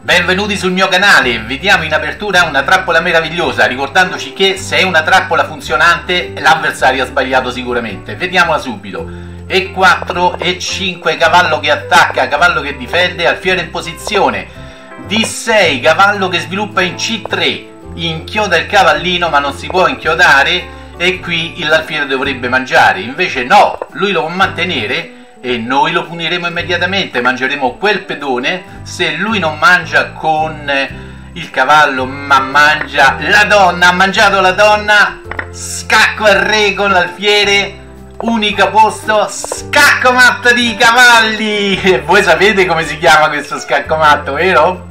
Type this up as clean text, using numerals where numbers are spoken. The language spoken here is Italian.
Benvenuti sul mio canale, vediamo in apertura una trappola meravigliosa, ricordandoci che se è una trappola funzionante l'avversario ha sbagliato sicuramente. Vediamola subito. E4, E5, cavallo che attacca, cavallo che difende, alfiere in posizione. D6, cavallo che sviluppa in C3, inchioda il cavallino ma non si può inchiodare e qui l'alfiere dovrebbe mangiare, invece no, lui lo può mantenere e noi lo puniremo immediatamente, mangeremo quel pedone. Se lui non mangia con il cavallo ma mangia la donna, ha mangiato la donna, scacco al re con l'alfiere, unico posto, scacco matto di cavalli. E voi sapete come si chiama questo scacco matto, vero?